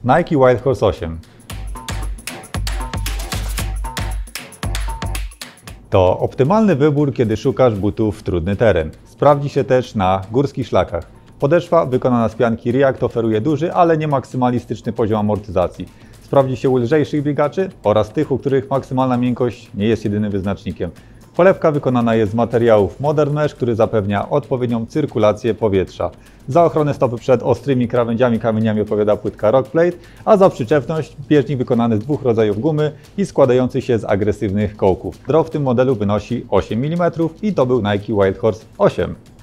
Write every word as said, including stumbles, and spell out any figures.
Nike Wild Horse osiem. To optymalny wybór, kiedy szukasz butów w trudny teren. Sprawdzi się też na górskich szlakach. Podeszwa wykonana z pianki React oferuje duży, ale nie maksymalistyczny poziom amortyzacji. Sprawdzi się u lżejszych biegaczy oraz tych, u których maksymalna miękkość nie jest jedynym wyznacznikiem. Polewka wykonana jest z materiałów Modern Mesh, który zapewnia odpowiednią cyrkulację powietrza. Za ochronę stopy przed ostrymi krawędziami kamieniami odpowiada płytka Rockplate, a za przyczepność bieżnik wykonany z dwóch rodzajów gumy i składający się z agresywnych kołków. Drop w tym modelu wynosi osiem milimetrów i to był Nike Wild Horse osiem.